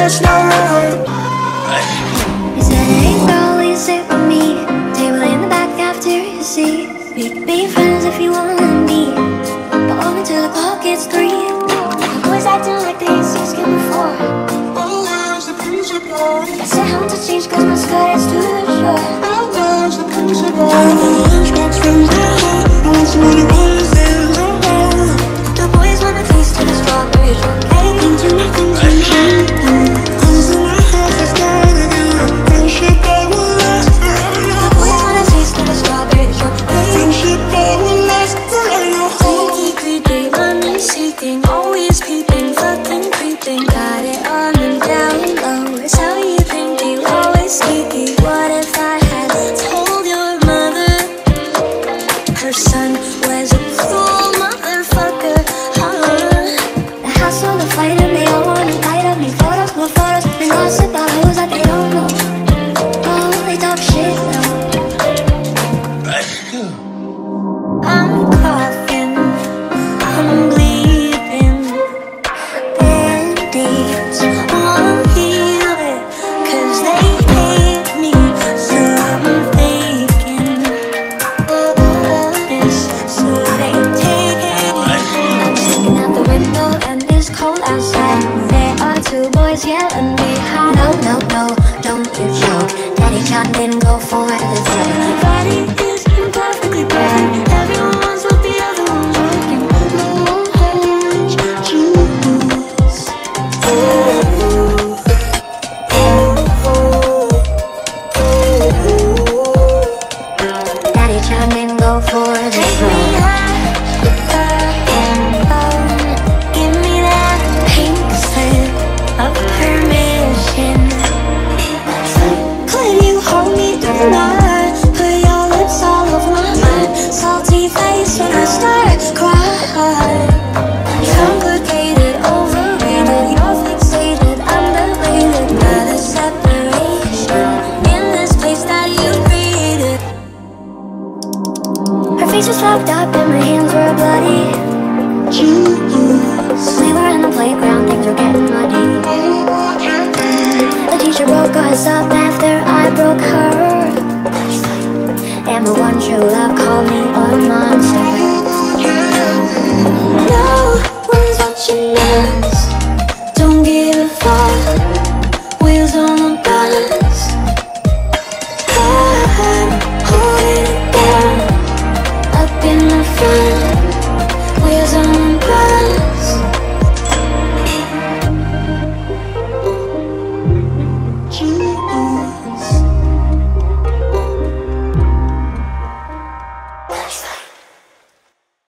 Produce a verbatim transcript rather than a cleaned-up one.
last night. You said, hey girl, will you sit with me? Table in the back after you see. We could be friends if you wanna be, but only till the clock gets three. The boys acting like they ain't seen skin before. All lies the principle. I said how to change cause my skirt is too short. All lies the principle. Lunchbox from my heart. I want someone who understands our love. The boys wanna taste of the strawberry shortcake. Into nothing to me. Comes in my heart, I started it. Friendship that will last forever. The boys wanna taste of the strawberry shortcake. Friendship that will last forever. Creepy, creepy, money seeking, always peeping, fucking creeping. Got it on and down low. It's how you think you always sneaky. What if I had told your mother her son was a cool motherfucker? Huh? The hassle, the fighting, they all wanna fight on me. Photos, more photos, and gossip about hoes that they don't know. Oh, they talk shit though. I'm coughing, I'm bleeding. Band-aids won't heal it, cause they hate me, so I'm faking this, so they take it. I'm sitting out the window and it's cold outside. There are two boys yelling behind. No, no, no, don't you joke. Daddy John didn't go for the throat. My body is imperfectly perfect. Everyone wants what the other one's working. Daddy John didn't go for the throat. Give me that pink slip of permission. Could you hold me through the night? Put your lips all over my mind. Salty face when I start crying. Complicated, overrated. You're fixated, underrated by the separation in this place that you created. Her face was fucked up and my hands were bloody. We were in the playground, things were getting muddy. The teacher broke us up after I broke her, and the one true love called me a monster. No one's watching now.